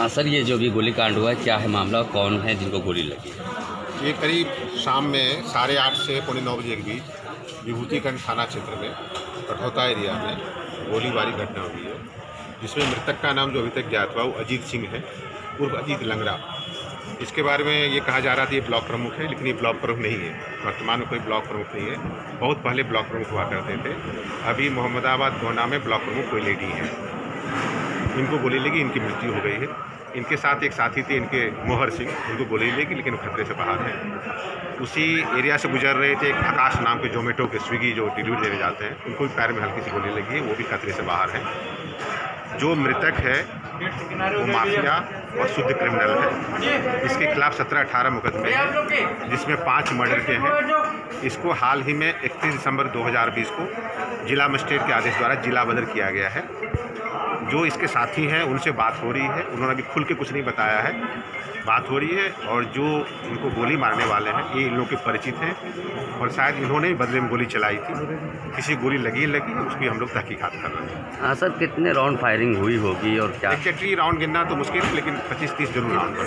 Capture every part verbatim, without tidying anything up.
हाँ सर, ये जो भी गोलीकांड हुआ है क्या है मामला, कौन है जिनको गोली लगी? ये करीब शाम में साढ़े आठ से पौने नौ बजे के बीच विभूतिखंड थाना क्षेत्र में कठौता एरिया में गोलीबारी घटना हुई है, जिसमें मृतक का नाम जो अभी तक ज्ञात हुआ वो अजीत सिंह है, उर्फ अजीत लंगरा। इसके बारे में ये कहा जा रहा था ये ब्लॉक प्रमुख है, लेकिन ये ब्लॉक प्रमुख नहीं है। वर्तमान में कोई ब्लॉक प्रमुख नहीं है, बहुत पहले ब्लॉक प्रमुख हुआ करते थे। अभी मोहम्मदाबाद गोना में ब्लॉक प्रमुख कोई लेडी है, इनको गोली लगी, इनकी मृत्यु हो गई है। इनके साथ एक साथी थे इनके मोहर सिंह, उनको गोली लगी लेकिन वो खतरे से बाहर हैं। उसी एरिया से गुजर रहे थे एक आकाश नाम के जोमेटो के स्विगी जो डिलीवरी देने जाते हैं, उनको भी पैर में हल्की सी गोली लगी है, वो भी खतरे से बाहर हैं। जो मृतक है वो माफिया और शुद्ध क्रिमिनल है। इसके खिलाफ सत्रह अठारह मुकदमे हैं, जिसमें पाँच मर्डर के हैं। इसको हाल ही में इकतीस दिसंबर दो हज़ार बीस को जिला मजिस्ट्रेट के आदेश द्वारा जिला बदर किया गया है। जो इसके साथी हैं उनसे बात हो रही है, उन्होंने अभी खुल के कुछ नहीं बताया है, बात हो रही है। और जो इनको गोली मारने वाले हैं ये इन लोगों के परिचित हैं और शायद इन्होंने भी बदले में गोली चलाई थी, किसी गोली लगी लगी उसकी हम लोग तहकीकात कर रहे हैं। हाँ सर, कितने राउंड फायरिंग हुई होगी और क्या? एग्जैक्टली राउंड गिनना तो मुश्किल है, लेकिन पच्चीस तीस जरूर राउंड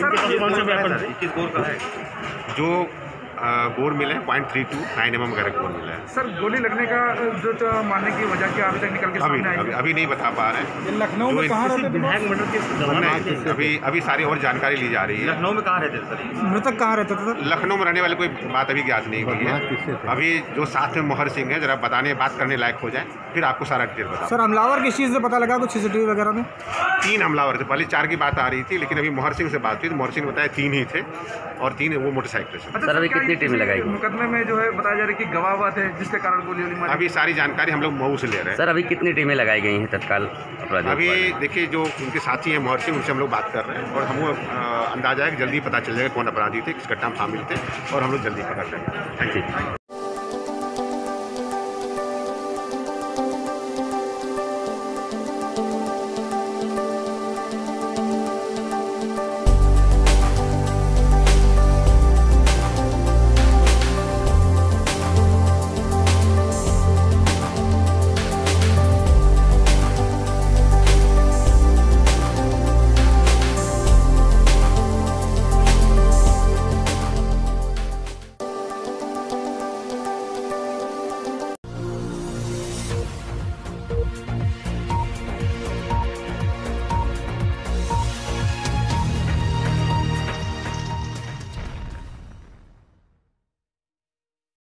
है। जो गोर मिले point three two nine m m वगैरह गोर मिला है। सर, गोली लगने का जो तो मारने की वजह क्या अभी तक निकल के सामने आई? अभी, अभी नहीं बता पा रहे हैं। लखनऊ में कहाँ रहते थे? अभी अभी सारी और जानकारी ली जा रही है। लखनऊ में कहाँ रहते थे? मृतक कहाँ रहते थे? लखनऊ में रहने वाले कोई बात अभी ज्ञात नहीं हुई है। अभी जो साथ में मोहर सिंह है, जरा बताने बात करने लायक हो जाए फिर आपको सारा डिटेल बता। सर, हमलावर किस चीज़ से पता लगा कुछ सीसीटीवी वगैरह में? तीन हमलावर थे, पहले चार की बात आ रही थी, लेकिन अभी मोहर सिंह से बात हुई तो मोहर सिंह ने बताया तीन ही थे और तीन वो मोटरसाइकिल से। सर, अभी कितनी टीमें लगाई? मुकदमे में जो है बताया जा रहा है कि गवाह हुआ थे जिसके कारण गोली गोली मारी। अभी सारी जानकारी हम लोग मऊ से ले रहे हैं। सर, अभी कितनी टीमें लगाई गई हैं तत्काल अपराधियों? अभी देखिए जो उनके साथी हैं मोहर सिंह, उनसे हम लोग बात कर रहे हैं और हम अंदाजा है कि जल्दी पता चल जाएगा कौन अपराधी थे, किस घटना में शामिल थे और हम लोग जल्दी पकड़ लेंगे। Thank you.